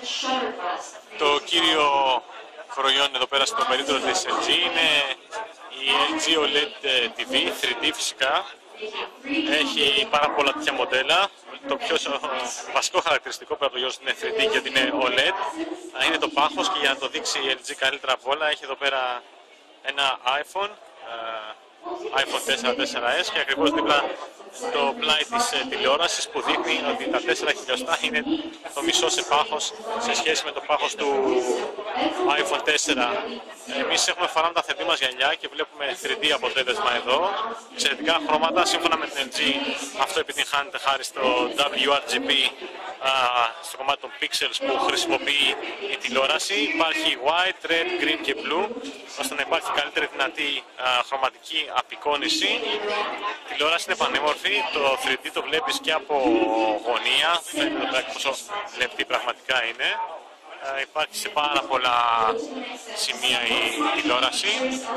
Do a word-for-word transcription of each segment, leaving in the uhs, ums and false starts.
Το κύριο προϊόν εδώ πέρα στο περίπτωρο της ελ τζι είναι η ελ τζι ο ελ ι ντι τι βι, θρι ντι φυσικά. Έχει πάρα πολλά τέτοια μοντέλα. Το πιο βασικό χαρακτηριστικό πέρα από το γεγονός είναι θρι ντι γιατί είναι ο ελ ι ντι, είναι το πάχος, και για να το δείξει η ελ τζι καλύτερα από όλα έχει εδώ πέρα ένα iPhone, iPhone τέσσερα τέσσερα ες, και ακριβώς δίπλα το πλάι της τηλεόρασης που δείχνει ότι τα τέσσερα χιλιοστά είναι το μισό σε πάχος σε σχέση με το πάχος του iPhone τέσσερα. Εμείς έχουμε φοράμε τα θρι ντι μας γυαλιά και βλέπουμε θρι ντι αποτέλεσμα εδώ. Εξαιρετικά χρώματα, σύμφωνα με την ελ τζι αυτό επιτυγχάνεται χάρη στο ντάμπλιου αρ τζι μπι, στο κομμάτι των pixels που χρησιμοποιεί η τηλεόραση. Υπάρχει white, red, green και blue, ώστε να υπάρχει καλύτερη δυνατή χρωματική απεικόνιση. Η τηλεόραση είναι πανέμορφη, το θρι ντι το βλέπεις και από γωνία, φαίνεται πόσο λεπτή πραγματικά είναι. Uh, υπάρχει σε πάρα πολλά σημεία η τηλεόραση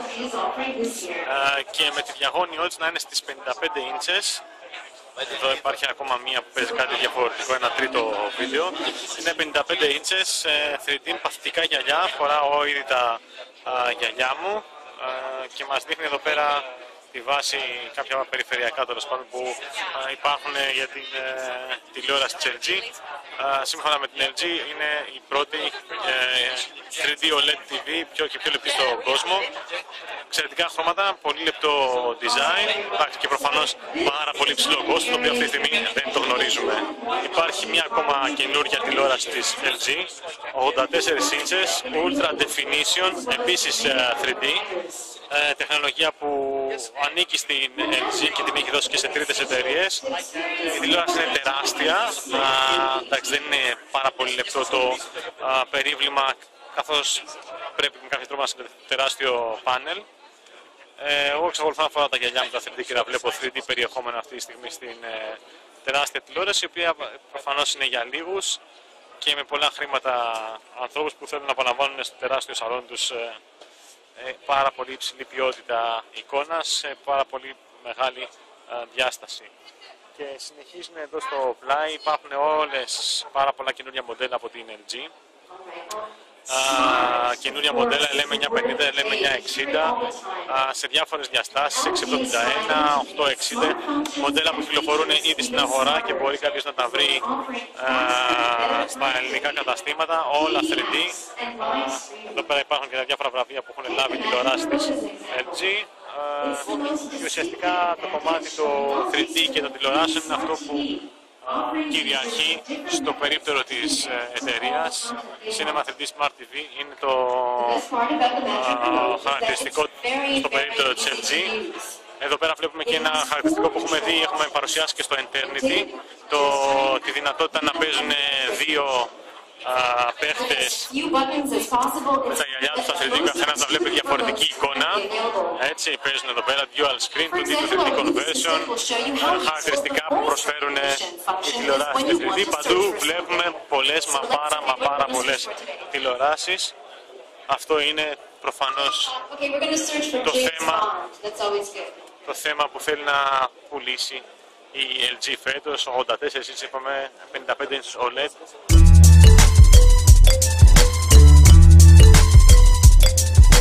uh, και με τη διαγώνιό της να είναι στις πενήντα πέντε ίντσες. Εδώ υπάρχει ακόμα μία που παίζει κάτι διαφορετικό, ένα τρίτο βίντεο. Είναι πενήντα πέντε ίντσες, θρι ντι παθητικά γυαλιά, φοράω ήδη τα uh, γυαλιά μου uh, και μας δείχνει εδώ πέρα τη βάση, κάποια περιφερειακά τέλος πάντων που uh, υπάρχουν για την uh, τηλεόραση της ελ τζι. Uh, σύμφωνα με την ελ τζι είναι η πρώτη uh, θρι ντι ο ελ ι ντι τι βι πιο και πιο λεπτή στον κόσμο. Εξαιρετικά χρώματα, πολύ λεπτό design, υπάρχει και προφανώς πάρα πολύ ψηλό κόστος, το οποίο αυτή τη στιγμή δεν το γνωρίζουμε. Υπάρχει μια ακόμα καινούργια τηλεόραση της ελ τζι, ογδόντα τέσσερα ίντσες, Ultra Definition, επίσης uh, θρι ντι. Ε, τεχνολογία που ανήκει στην ελ τζι και την έχει δώσει και σε τρίτες εταιρείες. Η τηλεόραση είναι τεράστια, α, εντάξει, δεν είναι πάρα πολύ λεπτό το α, περίβλημα, καθώς πρέπει με κάποιο τρόπο να συνδεθεί το τεράστιο πάνελ. Ε, εγώ εξακολουθώ να φοράω τα γυαλιά μου τα θρι ντι και να βλέπω θρι ντι περιεχόμενο αυτή τη στιγμή στην ε, τεράστια τηλεόραση, η οποία προφανώς είναι για λίγους και με πολλά χρήματα ανθρώπους που θέλουν να απολαμβάνουν στο τεράστιο σαλόνι τους ε, πάρα πολύ υψηλή ποιότητα εικόνας, σε πάρα πολύ μεγάλη α, διάσταση. Και συνεχίζουμε εδώ στο πλάι, υπάρχουν όλες πάρα πολλά καινούργια μοντέλα από την ελ τζι. Uh, καινούρια μοντέλα ελ εμ εννιακόσια πενήντα, ελ εμ εννιακόσια εξήντα uh, σε διάφορες διαστάσεις, εξακόσια εβδομήντα ένα, οκτακόσια εξήντα, μοντέλα που κυκλοφορούν ήδη στην αγορά και μπορεί κάποιος να τα βρει uh, στα ελληνικά καταστήματα, όλα θρι ντι. Uh, εδώ πέρα υπάρχουν και τα διάφορα βραβεία που έχουν λάβει τηλεοράσεις της ελ τζι. Uh, και ουσιαστικά το κομμάτι το θρι ντι και των τηλεοράσεων είναι αυτό που κυριαρχεί στο περίπτερο της εταιρείας. Cinema θρι ντι Smart τι βι είναι το α, χαρακτηριστικό στο περίπτερο της ελ τζι. Εδώ πέρα βλέπουμε και ένα χαρακτηριστικό που έχουμε δει, έχουμε παρουσιάσει και στο Eternity, το, τη δυνατότητα να παίζουν δύο Uh, παίχτες με τα γυαλιά τους στα θρι ντι, καθένας να βλέπει διαφορετική εικόνα. Έτσι παίζουν εδώ πέρα dual screen, του δύο θρι ντι conversion, uh, χαρακτηριστικά που προσφέρουν οι τηλεοράσεις της θρι ντι. Παντού βλέπουμε πολλές, μα πάρα μα πάρα πολλές τηλεοράσεις. Αυτό είναι προφανώς το θέμα, το θέμα που θέλει να πουλήσει η ελ τζι φέτος. ογδόντα τέσσερα ίντσες είπαμε, πενήντα πέντε ίντσες ο ελ ι ντι.